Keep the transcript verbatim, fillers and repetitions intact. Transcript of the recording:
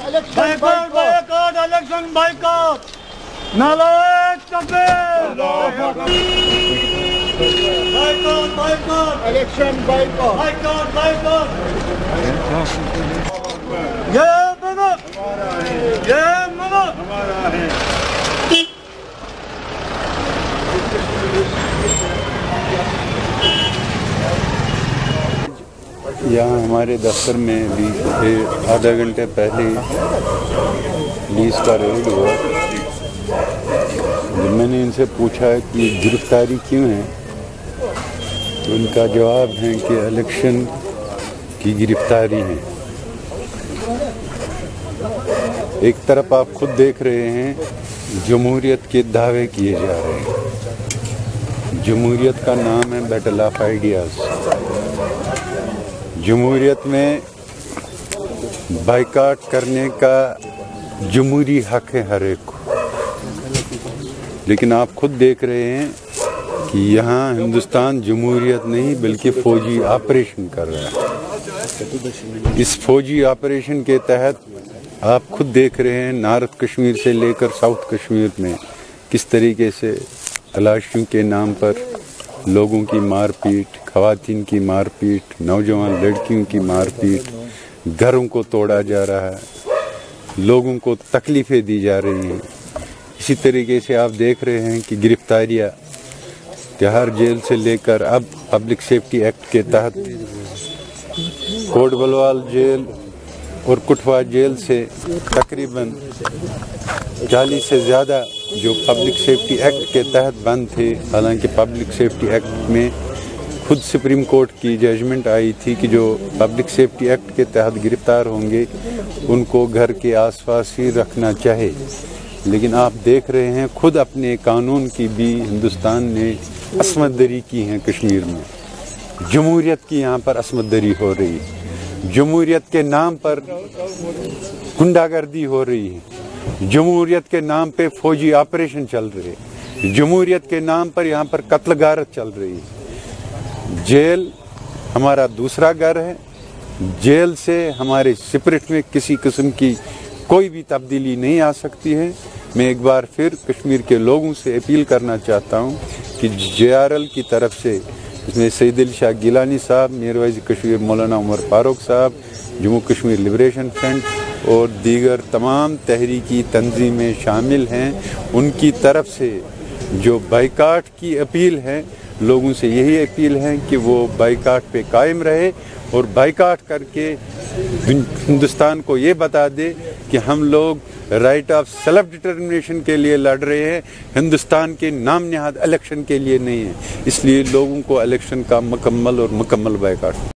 election boycott. Boycott, election boycott. Nalai Kabir. Boycott, boycott. Election boycott. Boycott, boycott. ये मनो, ये मनो. यहाँ हमारे दफ्तर में भी आधा घंटे पहले पुलिस का रेड हुआ। जब मैंने इनसे पूछा कि गिरफ्तारी क्यों है तो उनका जवाब है कि इलेक्शन की गिरफ्तारी है। एक तरफ आप खुद देख रहे हैं जमहूरियत के दावे किए जा रहे हैं। जमहूरियत का नाम है बैटल ऑफ आइडियाज़। जमहूरियत में बाइकाट करने का जमहूरी हक है हर एक को, लेकिन आप खुद देख रहे हैं कि यहाँ हिंदुस्तान जमहूरियत नहीं बल्कि फौजी ऑपरेशन कर रहा है। इस फौजी ऑपरेशन के तहत आप खुद देख रहे हैं नॉर्थ कश्मीर से लेकर साउथ कश्मीर में किस तरीके से तलाशियों के नाम पर लोगों की मारपीट, ख़वातीन की मारपीट, नौजवान लड़कियों की मारपीट, घरों को तोड़ा जा रहा है, लोगों को तकलीफ़ें दी जा रही हैं। इसी तरीके से आप देख रहे हैं कि गिरफ्तारियाँ तिहाड़ जेल से लेकर अब पब्लिक सेफ्टी एक्ट के तहत कोट बलवाल जेल और कुटवा जेल से तकरीबन चालीस से ज़्यादा जो पब्लिक सेफ्टी एक्ट के तहत बंद थे। हालांकि पब्लिक सेफ्टी एक्ट में खुद सुप्रीम कोर्ट की जजमेंट आई थी कि जो पब्लिक सेफ्टी एक्ट के तहत गिरफ्तार होंगे उनको घर के आसपास ही रखना चाहे, लेकिन आप देख रहे हैं खुद अपने कानून की भी हिंदुस्तान ने असमतदरी की है। कश्मीर में जमहूरियत की यहाँ पर असमतदरी हो रही है, जमहूरियत के नाम पर गुंडागर्दी हो रही है, जमहूरियत के नाम पे फौजी ऑपरेशन चल रहे हैं, जमहूरियत के नाम पर यहाँ पर कत्ल गारत चल रही है। जेल हमारा दूसरा घर है, जेल से हमारे स्पिरिट में किसी किस्म की कोई भी तब्दीली नहीं आ सकती है। मैं एक बार फिर कश्मीर के लोगों से अपील करना चाहता हूँ कि जे आर एल की तरफ से इसमें सईद शाह गिलानी साहब, मीर वाइज कश्मीर मौलाना उमर फारूक साहब, जम्मू कश्मीर लिबरेशन फ्रंट और दीगर तमाम तहरीकी तंजीमें शामिल हैं, उनकी तरफ से जो बाइकाट की अपील है, लोगों से यही अपील है कि वो बाइकाट पे कायम रहे और बाइकाट करके हिंदुस्तान को ये बता दे कि हम लोग राइट ऑफ सेल्फ डिटर्मिनेशन के लिए लड़ रहे हैं, हिंदुस्तान के नाम निहाद इलेक्शन के लिए नहीं है। इसलिए लोगों को इलेक्शन का मुकम्मल और मुकम्मल बाइकाट